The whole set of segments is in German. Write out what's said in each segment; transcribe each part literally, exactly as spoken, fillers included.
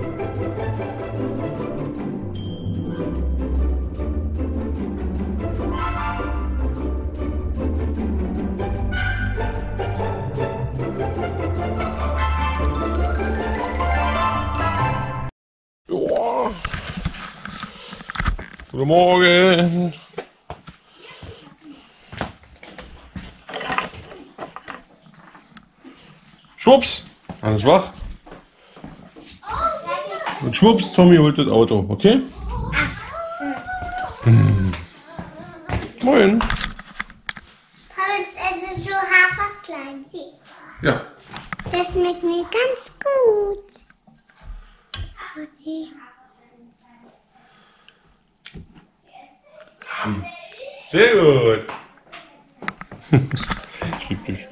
Joa. Guten Morgen. Schwupps, alles wach. Und schwupps, Tommy holt das Auto, okay? Hm. Moin. Papa, das ist so Haferslime. Sieh. Ja. Das schmeckt mir ganz gut. Okay. Sehr gut. Ich lieb dich.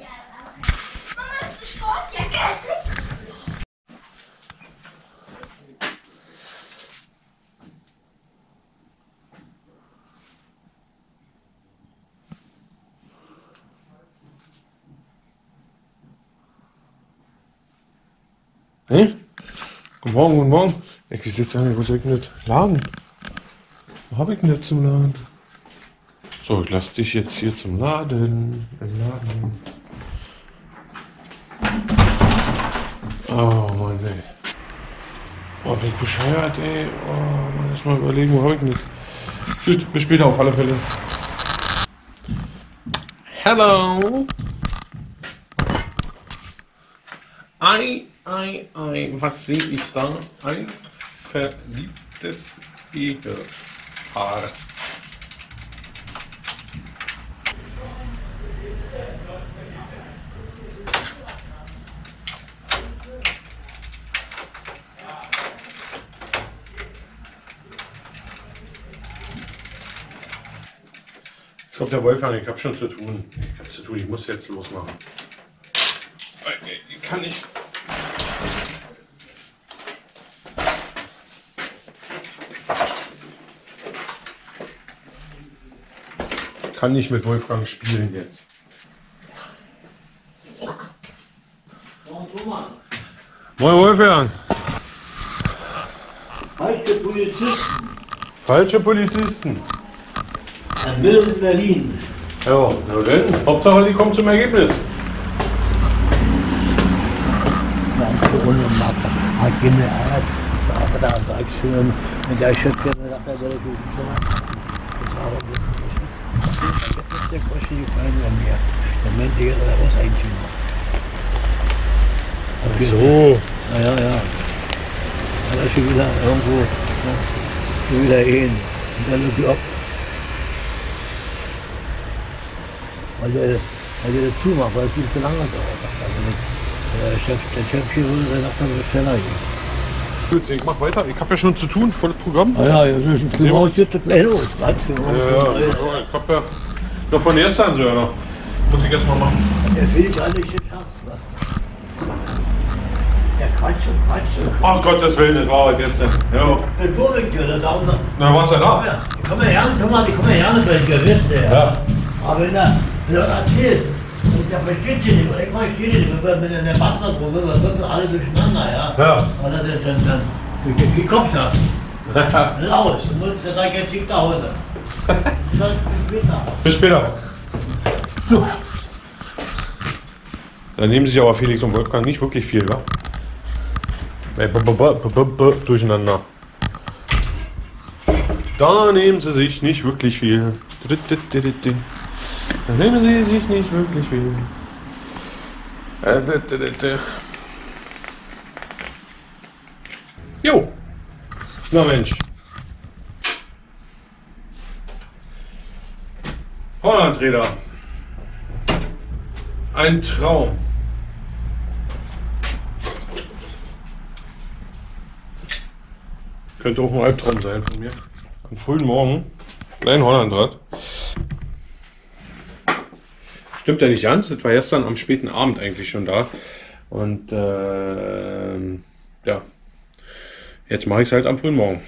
Hey? Guten Morgen, guten Morgen. Ich sitze an, wo soll ich denn nicht laden? Wo hab ich denn nicht zum Laden? So, ich lass dich jetzt hier zum Laden. Im Laden. Oh Mann, ey. Oh, bin ich bescheuert, ey. Oh, Mann, lass mal überlegen, wo hab ich denn das? Gut, bis später auf alle Fälle. Hello. Ei, ei, ei, was sehe ich da? Ein verliebtes Ehepaar. Jetzt kommt der Wolfgang, ich habe schon zu tun. Ich habe zu tun, ich muss jetzt losmachen. Ich kann nicht. Kann nicht mit Wolfgang spielen jetzt. Moin Wolfgang. Falsche Polizisten. Falsche Polizisten. An Mittel in Berlin. Ja, na denn, Hauptsache die kommen zum Ergebnis. Ganz ohne Macke. Hat gemerkt, das war da Drecksfilm. Und der Schöpfer mir nachher bei der guten Zimmer. Das war aber nicht. Das ist der Kosche gefallen an mir. Der meinte, ja, da was eigentlich noch. Ach so. Ja, ja, ja. Da ist schon wieder irgendwo, ne, schon wieder hin. Und dann ist ab. Weil der, weil der das zumacht, weil es nicht so lange dauert. Also der Chef, der Chef hier würde, der sagt, das ist schneller hier. Gut, ich mach weiter. Ich habe ja schon zu tun, volles Programm. Ah ja, ja, das ist ein jetzt das gleich los. Was? Ja, ja, ja, ich hab ja noch von gestern so, ja noch. Muss ich erst mal machen. Der will gar nicht geschafft. Was? Der Quatsch und Quatsch. Ach Gottes Willen, das war halt jetzt. Ja. Der Torweg-Tür, da dauert noch. Na, was denn da? Ich komme ja gerne, Thomas, ich komme ja gerne bei dir, wisst ihr. Ja. Aber wenn er, wenn er erzählt, und der versteht sie nicht, oder ich verstehe nicht, wenn wir in der Partnergruppe, wir wippen alle durcheinander, ja. Ja. Oder dann, dann, dann, durch den Kopf hat. Laus, du musst ja gleich jetzt nicht nach Hause. Bis später. Bis später. So. Da nehmen sich aber Felix und Wolfgang nicht wirklich viel, wa? Nee, b -b -b -b -b -b durcheinander. Da nehmen sie sich nicht wirklich viel. Da nehmen sie sich nicht wirklich viel. Jo. Na Mensch. Hollandräder. Ein Traum. Könnte auch ein Albtraum sein von mir. Am frühen Morgen. Kleinen Hollandrad. Stimmt ja nicht ganz. Das war gestern am späten Abend eigentlich schon da. Und äh, ja. Jetzt mache ich es halt am frühen Morgen.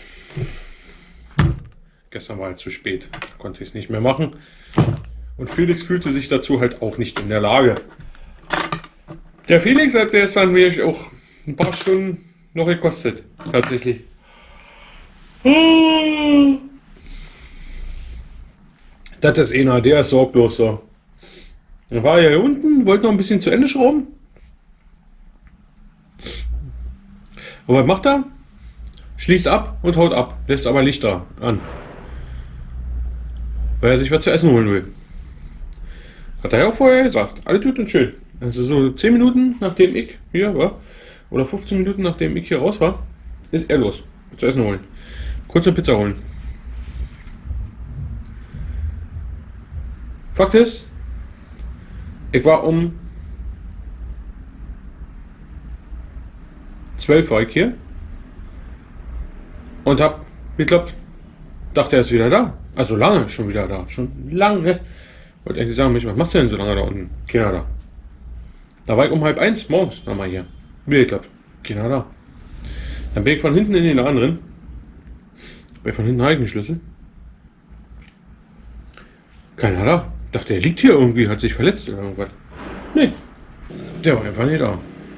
Gestern war halt zu spät. Konnte ich es nicht mehr machen. Und Felix fühlte sich dazu halt auch nicht in der Lage. Der Felix hat gestern wirklich auch ein paar Stunden noch gekostet. Tatsächlich. Das ist einer, der ist sorglos so. Dann war er hier unten, wollte noch ein bisschen zu Ende schrauben. Und was macht er? Schließt ab und haut ab, lässt aber Licht da an. Weil er sich was zu essen holen will. Hat er ja auch vorher gesagt. Alles gut und schön. Also so zehn Minuten nachdem ich hier war, oder fünfzehn Minuten nachdem ich hier raus war, ist er los. Zu essen holen. Kurz eine Pizza holen. Fakt ist, ich war um zwölf war ich hier und hab geklopft. Dachte, er ist wieder da. Also lange schon wieder da. Schon lange. Wollte eigentlich sagen, Mensch, was machst du denn so lange da unten? Keiner da. Da war ich um halb eins morgens nochmal hier. Wieder geklappt. Keiner da. Dann bin ich von hinten in den Laden drin. Bei von hinten eigenen Schlüssel. Keiner da. Dachte, er liegt hier irgendwie, hat sich verletzt oder irgendwas. Nee. Der war einfach nicht da.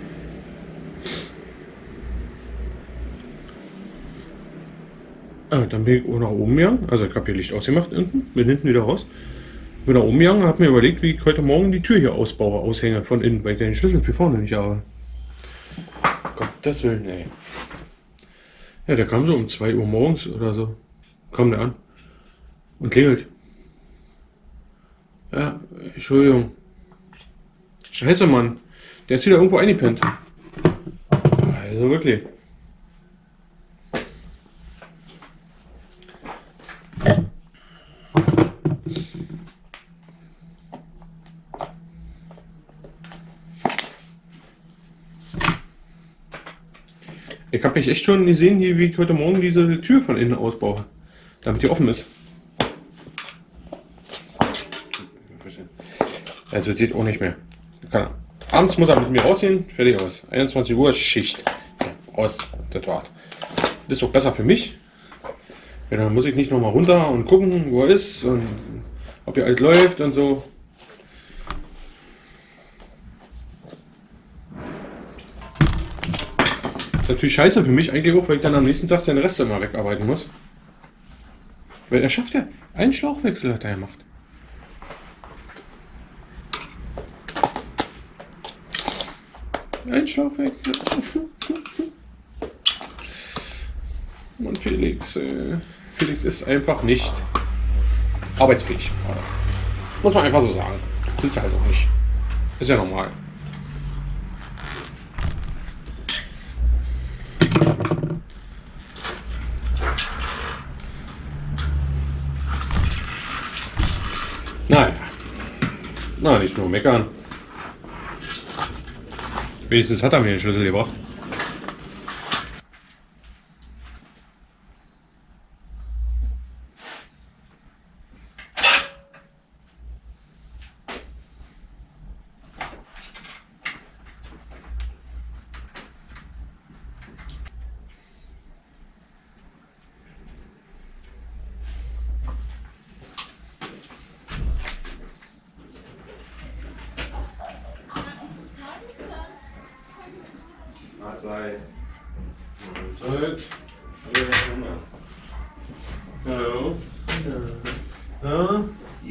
Ah, dann bin ich nach oben gegangen. Also ich habe hier Licht ausgemacht unten. Bin hinten wieder raus. Bin nach oben gegangen, habe mir überlegt, wie ich heute Morgen die Tür hier ausbaue, aushänge von innen, weil ich den Schlüssel für vorne nicht habe. Gottes Willen, ey. Ja, der kam so um zwei Uhr morgens oder so. Kam der an. Und klingelt. Ja, Entschuldigung. Scheiße, Mann. Der ist wieder irgendwo eingepennt. Also wirklich. Ich habe mich echt schon gesehen, hier, wie ich heute Morgen diese Tür von innen ausbaue, damit die offen ist. Also geht auch nicht mehr. Kann, abends muss er mit mir rausgehen, fertig aus. einundzwanzig Uhr Schicht. Ja, raus, das war's. Das ist auch besser für mich. Ja, dann muss ich nicht nochmal runter und gucken, wo er ist und ob hier alles läuft und so. Das ist natürlich scheiße für mich eigentlich auch, weil ich dann am nächsten Tag seine Reste immer wegarbeiten muss. Weil er schafft ja, einen Schlauchwechsel hat er gemacht. Ein Schlauchwechsel. Und Felix, äh, Felix ist einfach nicht arbeitsfähig. Muss man einfach so sagen. Sind sie halt auch nicht. Ist ja normal. Naja. Na, nicht nur meckern. Wenigstens hat er mir den Schlüssel gebracht. Mahlzeit. Mahlzeit. Hallo. Ja.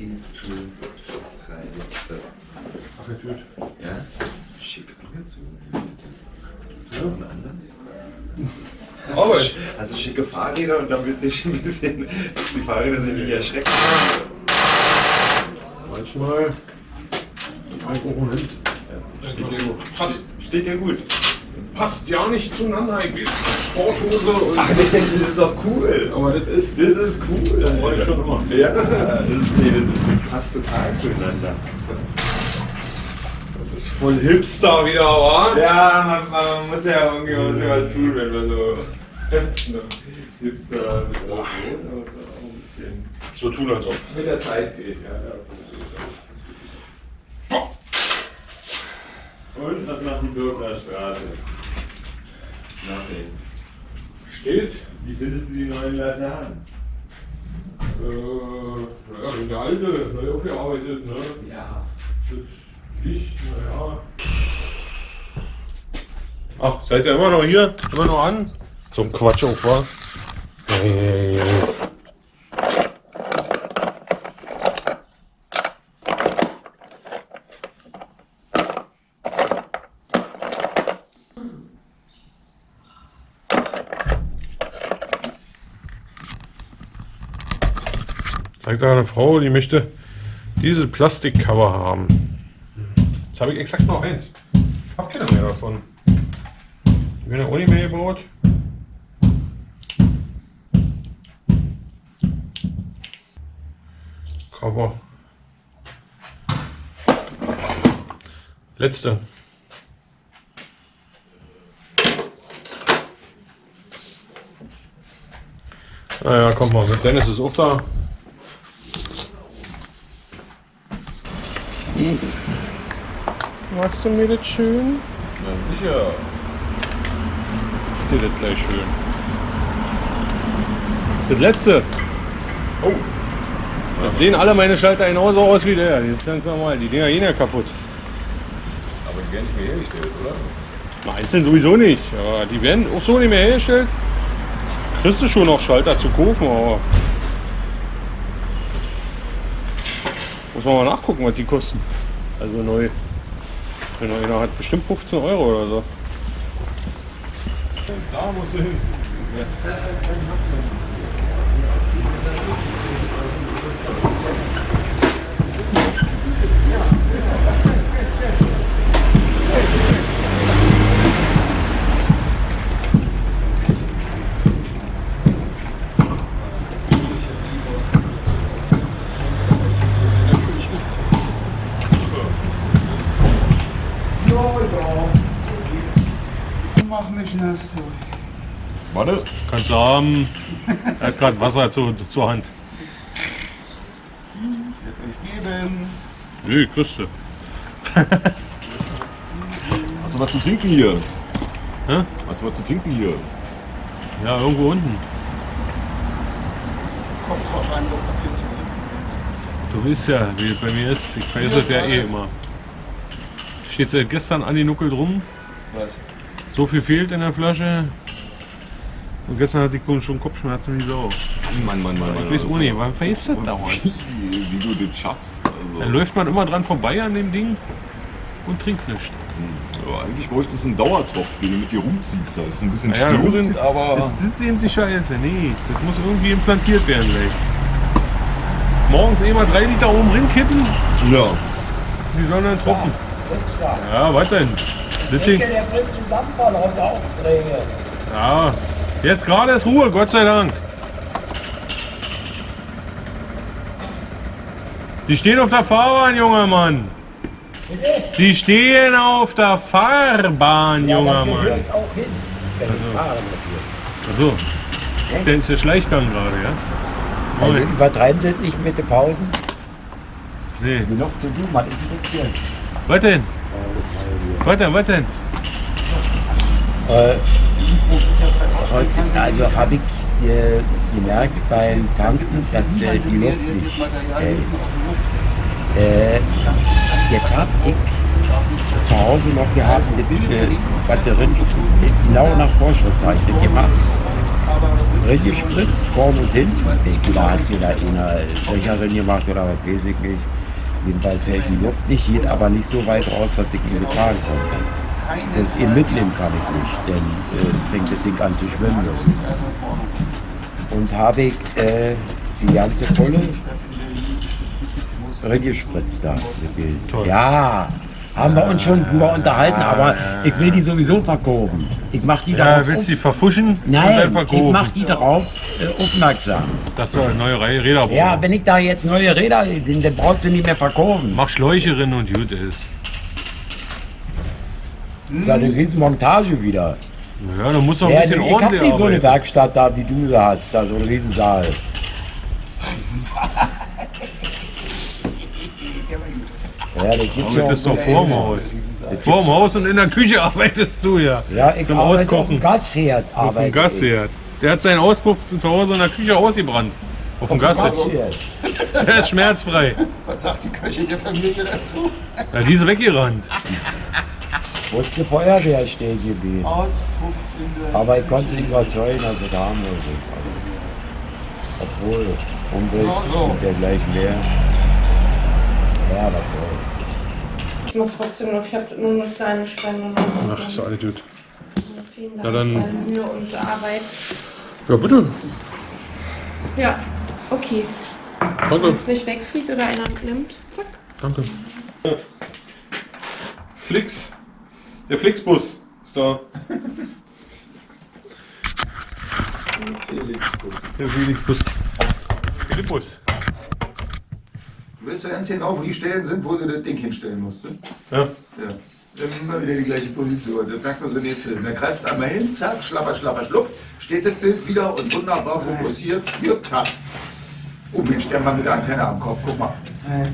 Ach, der Tüte. Ja? Schick angezogen. Ja. Und anders? Aber Also, also schicke Fahrräder und dann willst du dich ein bisschen. Die Fahrräder sind nicht erschreckend. manchmal Alkohol nimmt. Ja, steht, dir, Passt, steht dir gut. passt ja nicht zueinander. Ich bin Sporthose und. Ach, das ist doch cool. Aber das ist. Das ist cool. Das wollte ich schon immer. Ja, das, ist, nee, das passt total zueinander. Das ist voll Hipster wieder, wa? Ja, man, man muss ja irgendwie man muss ja was tun, wenn man so Hipster mit so wohnt, aber es auch ein bisschen So tun als ob. mit der Zeit geht. Ja, ja. Und was macht die Bürgner Straße? Nothing. Steht. Wie findest du die neuen Laternen? Äh, naja, der alte, neu aufgearbeitet, ne? Ja. Das Licht, naja. Ach, seid ihr immer noch hier? Immer noch an? So ein Quatsch auch, wa? Hey. Zeigt da eine Frau, die möchte diese Plastikcover haben. Jetzt habe ich exakt noch eins. Ich habe keine mehr davon. Ich bin ja auch nicht mehr gebaut. Cover. Letzte. Naja, kommt mal mit. Dennis ist auch da. Magst du mir das schön? Na sicher. Ich dir das gleich schön. Das ist das letzte. Oh. Jetzt sehen alle meine Schalter genauso aus wie der. Die ist ganz normal. Die Dinger gehen ja kaputt. Aber die werden nicht mehr hergestellt, oder? Na, einzeln sowieso nicht. Ja, die werden auch so nicht mehr hergestellt. Kriegst du schon noch Schalter zu kaufen, aber muss man mal nachgucken, was die kosten. Also neu. Wenn einer hat bestimmt fünfzehn Euro oder so. Da muss er hin. Mach mich nass, du. Warte. Kannst du haben. Er hat gerade Wasser zu, zur Hand. Wird euch geben. Nee, kriegst du. Hast du was zu trinken hier? Hä? Hast du was zu trinken hier? Ja, irgendwo unten. Kommt drauf an, was dafür zu trinken. Du weißt ja, wie es bei mir ist. Ich vergesse es ja eh immer. Steht seit gestern an die Nuckel drum. Was? So viel fehlt in der Flasche. Und gestern hatte ich schon Kopfschmerzen wie Sau. Mann, Mann, Mann. Ich weiß auch nicht, warum vergisst das dauernd? Wie, wie du das schaffst. Also. Dann läuft man immer dran vorbei an dem Ding und trinkt nichts. Ja, eigentlich bräuchtest du einen Dauertropf, den du mit dir rumziehst. Das ist ein bisschen Naja, störend, aber. Das ist eben die Scheiße. Nee, das muss irgendwie implantiert werden gleich. Morgens eh mal drei Liter oben rinkippen, Ja. die sollen dann trocken. Jetzt da. Ja, was denn? Das Ding. Der bringt Zusammenfall heute Aufträge. Ja, jetzt gerade ist Ruhe, Gott sei Dank. Die stehen auf der Fahrbahn, junger Mann. Die stehen auf der Fahrbahn, junger Mann. Auch hin, wenn ich fahre mit dir. Achso, ist der, ist der Schleichgang gerade, ja? Also Moin. übertreiben Sie nicht mit den Pausen. Nee. Wie noch zu tun, was ist denn das hier? Was denn? Was denn, was denn? Äh, heute, also habe ich äh, gemerkt beim Tanken, dass äh, die Luft nicht hält. Äh, jetzt habe ich zu Hause noch gehabt, die äh, Batterien genau nach Vorschrift habe ich das gemacht. Gespritzt, vorn und hinten. Ich glaube, da hat jeder eine Löcherin gemacht oder was weiß ich nicht. Jedenfalls hält die Luft nicht, geht aber nicht so weit raus, dass ich ihn bezahlen konnte. Das eben mitnehmen kann ich nicht, denn äh, fängt das Ding an zu schwimmen. Und habe ich äh, die ganze volle reingespritzt da. Toll. Ja, haben wir uns schon drüber unterhalten, aber ich will die sowieso verkaufen. Ich mach die Ja, darauf willst du auf- die verfuschen und dann Nein, ich verkaufen? mach die darauf äh, aufmerksam. Dass du eine neue Reihe Räder brauchst. Ja, wenn ich da jetzt neue Räder, dann, dann brauchst du nicht mehr verkaufen. Mach Schläucherin und gut ist. Das ist ja eine riesen Montage wieder. Ja, da muss doch ein Ja, bisschen ich hab ordentlich nicht so eine arbeiten. Werkstatt da, wie du da hast, da so einen riesen Saal. Ja, das gibt's ja auch Das ist doch so- vorm Haus. Vorm Haus und in der Küche arbeitest du ja. Ja, ich Zum arbeite Auskochen. auf dem Gasherd. Auf dem arbeite Gasherd. Der hat seinen Auspuff zu Hause in der Küche ausgebrannt. Auf dem ich. Auf dem Gasherd. Gasherd. Der ist schmerzfrei. Was sagt die Köchin der Familie dazu? Ja, die ist weggerannt. Wusste Feuerwehr stehen geblieben. Auspuff in der... Aber ich konnte sie überzeugen, dass es harmlos ist. Obwohl, Umwelt So, so. und dergleichen mehr. Ja, was soll. Ich muss trotzdem noch, ich habe nur eine kleine Spende noch. Ach, so alle gut. Vielen Dank Na dann- für deine Mühe und Arbeit. Ja, bitte. Ja, okay. Danke. Wenn es nicht wegfliegt oder einer nimmt, zack. Danke. Flix. Der Flixbus ist da. Der Felixbus. Philippus. Du willst ja erzählen, auch wo die Stellen sind, wo du das Ding hinstellen musst. Ne? Ja. Ja. Dann immer wieder die gleiche Position. Das merkt man so in den Film. Der greift einmal hin, zack, schlapper, schlapper, schlupp, steht das Bild wieder und wunderbar fokussiert. Hier, tack. Oh Mensch, der Mann mit der Antenne am Kopf, guck mal.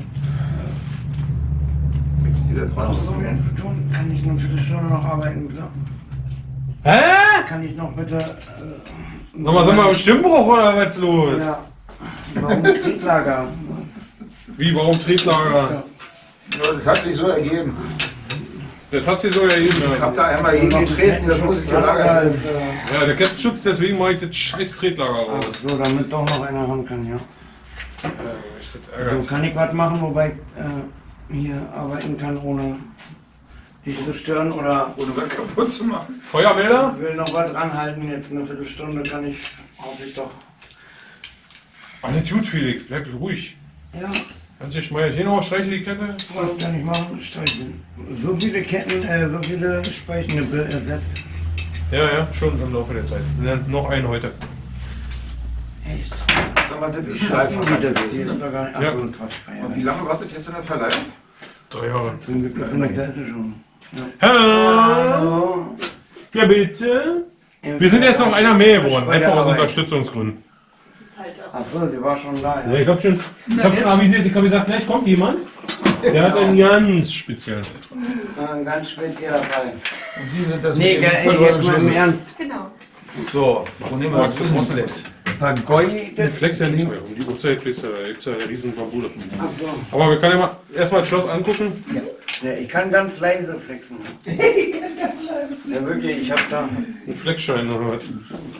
Wächst die da dran? Was soll ich zu tun? Kann ich noch eine Viertelstunde noch arbeiten, bitte? Hä? Kann ich noch bitte... Äh, Sag mal, sag mal, Stimmbruch oder was ist los? Ja. Warum Trieblager? Wie, warum Tretlager? Ja, das hat sich so ergeben. Der hat sich so ergeben. Ich hab Ja, da einmal hingetreten, das muss ich gelagert werden. ja der Kettenschutz, deswegen mache ich das scheiß Tretlager Ach raus. so, damit doch noch einer ran kann, ja. Ja, ich das So ärgert. kann ich was machen, wobei ich äh, hier arbeiten kann, ohne dich zu stören oder Ohne was kaputt zu machen. Feuermelder? ich will noch was ranhalten. Jetzt eine Viertelstunde kann ich, hoffe ich doch. Alles gut, Felix, bleib ruhig. Ja, Kannst du schmeißen hier noch streichen die Kette? was kann ich machen? Streicheln. So viele Ketten, äh, so viele Speichnippel ersetzt. Ja, ja, schon im Laufe der Zeit. Und noch einen heute. Echt? Sag mal, das ist Wie live das hier gewesen. ist doch gar nicht. Ja. Achso, Quatsch. Und wie lange wartet jetzt in der Verleihung? Drei Jahre. Zum Glück ist er, da ist er schon. Hallo! Hallo. Ja, bitte? Wir sind jetzt noch einer mehr geworden, einfach aus Unterstützungsgründen. Achso, sie war schon da. Ja, Ja. ich hab schon, ich hab schon avisiert, ich hab gesagt, gleich kommt jemand. Der hat einen ganz speziellen. Ein ganz spezieller Fall. Und Sie sind das Nee, mit dem ey, verlorenen jetzt mal im Schlüssel. Ernst. Genau. So, wo nehmen wir das Flüsselflex? Vergeudet. Flex ja nicht mehr, um die Uhrzeit ist ja, da gibt's ja eine riesen Bambule. Achso. Aber wir können ja mal erstmal das Schloss angucken. Ja, ich kann ganz leise flexen. Ich kann ganz leise flexen. Ja, wirklich, ich hab da Ein Flexschein oder was?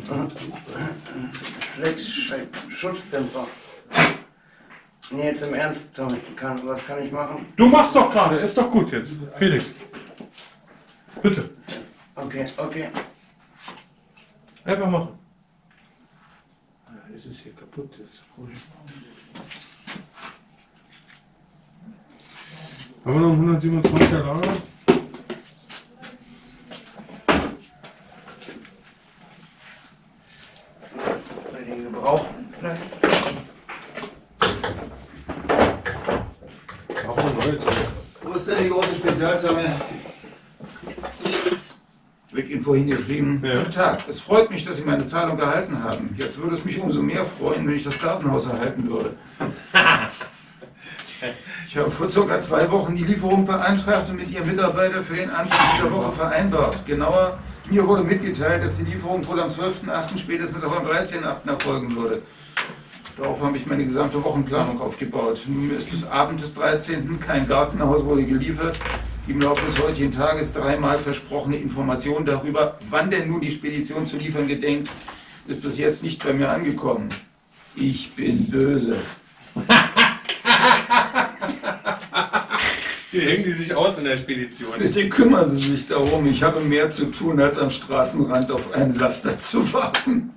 Flex, Schutzdämpfer. Nee, jetzt im Ernst, Tom, kann, was kann ich machen? Du machst doch gerade, ist doch gut jetzt. Felix. Bitte. Okay, okay. Einfach machen. Ja, das ist hier kaputt. Das ist cool. Haben wir noch einen hundertsiebenundzwanziger Lager? Bei den Gebrauchten vielleicht. Auch ein neues. Wo ist denn die große Spezialzange? Ich habe Ihnen vorhin geschrieben. Ja. Guten Tag, es freut mich, dass Sie meine Zahlung erhalten haben. Jetzt würde es mich umso mehr freuen, wenn ich das Gartenhaus erhalten würde. Ich habe vor circa zwei Wochen die Lieferung beantragt und mit Ihrem Mitarbeiter für den Anfang dieser Woche vereinbart. Genauer, mir wurde mitgeteilt, dass die Lieferung wohl am zwölften achten spätestens auch am dreizehnten achten erfolgen würde. Darauf habe ich meine gesamte Wochenplanung aufgebaut. Nun ist es Abend des dreizehnten Kein Gartenhaus wurde geliefert. Die im Laufe des heutigen Tages dreimal versprochene Information darüber, wann denn nun die Spedition zu liefern gedenkt, ist bis jetzt nicht bei mir angekommen. Ich bin böse. Die hängen die sich aus in der Spedition. Bitte kümmern Sie sich darum. Ich habe mehr zu tun, als am Straßenrand auf einen Laster zu warten.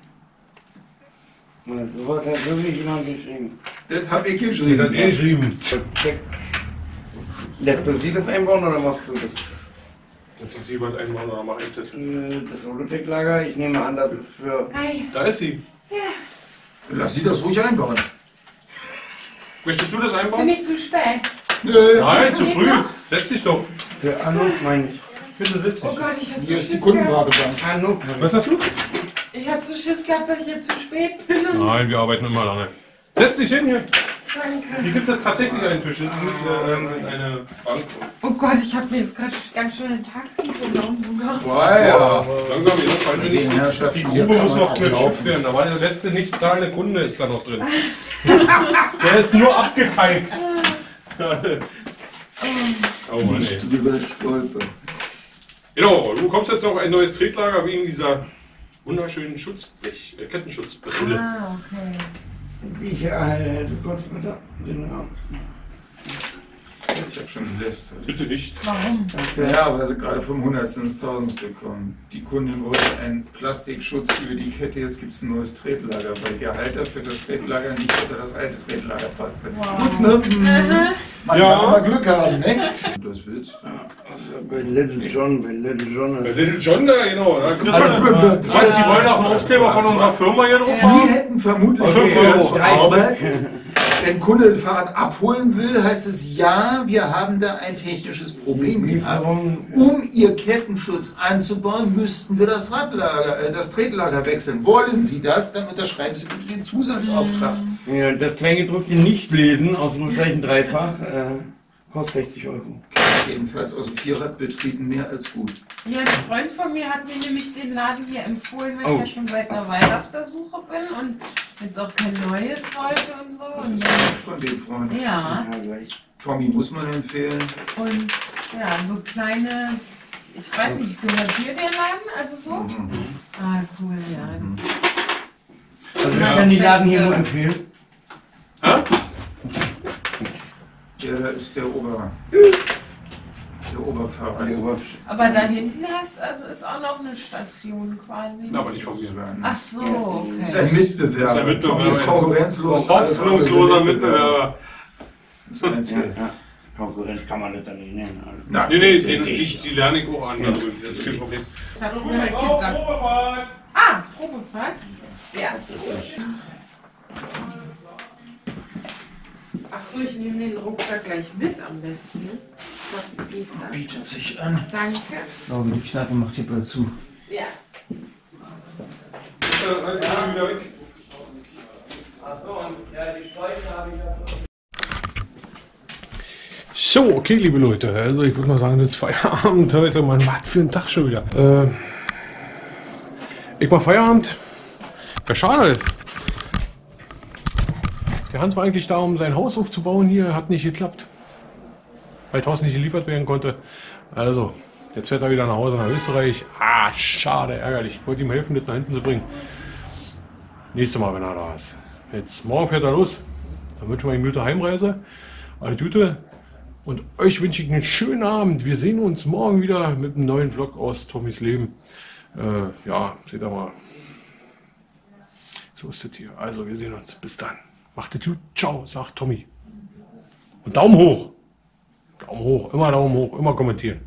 So hat er wirklich jemand geschrieben. Das habe ich Die geschrieben. hat eh geschrieben. Check. Lässt du sie das einbauen oder machst du das? Das ist jemand einmal oder mach ich das? Äh, Das Holodeck-Lager, ich nehme an, das ist für... Hi. Da ist sie. Lass Sie das ruhig einbauen. Möchtest du das Bin einbauen? ich zu spät? Nö. Nein, zu früh. Setz dich doch. Für Anouk meine ich. Bitte setz Oh dich. Gott, ich hab so Hier ist die Schiss gehabt. Kundenwartebank. Anouk. Was hast du? Ich hab so Schiss gehabt, dass ich jetzt zu spät bin. Und Nein, wir arbeiten immer lange. Setz dich hin hier. danke. Hier gibt es tatsächlich einen Tisch. Das ist nicht äh, eine Bank. Oh Gott, ich hab mir jetzt gerade ganz schön ein Taxi genommen sogar. Boah, ja. Langsam, jetzt fallen wir Den nicht. Herrschaften Die hier Grube kann muss man noch geschifft laufen. werden. Da war der letzte nicht zahlende Kunde ist da noch drin. Der ist nur abgekalkt. Oh Mann, ey. Nicht drüber stolpern. Genau, du bekommst jetzt noch ein neues Tretlager wegen dieser wunderschönen Schutzblech, äh, Kettenschutzbrille. Ah, okay. Ich hätte Gott wieder den Raum. Ich habe schon gelästert. Bitte nicht. Warum? Ja, weil sie gerade vom Hundertsten ins Tausendste kommen. Die Kundin wollte einen Plastikschutz über die Kette, jetzt gibt es ein neues Tretlager, weil der Halter für das Tretlager nicht unter das alte Tretlager passte. Wow. Man Ja. kann aber Glück haben, ne? Das willst du. Also bei Little John, bei Little John Bei ist Little John da, genau. Da kriegst Also, du, meinst du, die wollen auch einen Aufkleber von unserer Firma hier drauf Die haben? hätten vermutlich Okay, schon ja, zur drei Arbeit. Wenn Kunde das Fahrrad abholen will, heißt es ja, wir haben da ein technisches Problem gehabt. Lieferung. Um Ihr Kettenschutz einzubauen, müssten wir das Radlager, äh, das Tretlager wechseln. Wollen Sie das? Dann unterschreiben Sie bitte den Zusatzauftrag. Ja, das Kleingedruckte nicht lesen, Ausrufezeichen dreifach, äh, kostet sechzig Euro. Jedenfalls aus dem Vierradbetrieben mehr als gut. Ja, ein Freund von mir hat mir nämlich den Laden hier empfohlen, weil Oh. ich ja schon seit einer Weile auf der Suche bin und jetzt auch kein neues wollte und so. Und dann, Von dem Freund. ja, Ja, gleich. Tommy muss man empfehlen. und ja, so kleine, ich weiß nicht, gehört hier der Laden? Also so? Mhm. Ah, cool, ja. Also ich Ja. kann die Laden hier Beste. nur empfehlen. Hä? Der da ist der Ober. Der Oberfahrer. Die Ober- Aber da hinten hast, also ist auch noch eine Station quasi. Na, aber nicht von mir. Ach so, Ist okay. ein Mitbewerber. Ist ein Mitbewerber. Tommy ist konkurrenzlos. Alles andere sind Hoffnungsloser Mitbewerber. Das Ja, Einzige. ja. Konkurrenz kann man das dann nicht nennen. Also. Na, Nee, nee, den- die, die, die lerne ich auch an. Da drüben. Das ist kein Problem. Ich hab's mir halt gedacht. Ah, Probefahrt? Ja. Ach so, ich nehme den Rucksack gleich mit am besten. Ne? Das liegt da. Bietet sich an. Danke. Oh, die Kneipe macht hier bald zu. Ja. So, okay, liebe Leute, also ich würde mal sagen, jetzt Feierabend heute, Mann, was für ein Tag schon wieder. Äh, ich mach Feierabend. Ja, schade. Der Hans war eigentlich da, um sein Haus aufzubauen hier, hat nicht geklappt. Weil das Haus nicht geliefert werden konnte. Also, jetzt fährt er wieder nach Hause nach Österreich. Ah, schade, ärgerlich. Ich wollte ihm helfen, das nach hinten zu bringen. Nächstes Mal, wenn er da ist. Jetzt morgen fährt er los. Dann wünschen wir ihm eine gute Heimreise. Alles Gute. Und euch wünsche ich einen schönen Abend. Wir sehen uns morgen wieder mit einem neuen Vlog aus Tommys Leben. Äh, ja, seht ihr mal. So ist das hier. Also, wir sehen uns. Bis dann. Macht es gut. Ciao, sagt Tommy. Und Daumen hoch. Daumen hoch. Immer Daumen hoch. Immer kommentieren.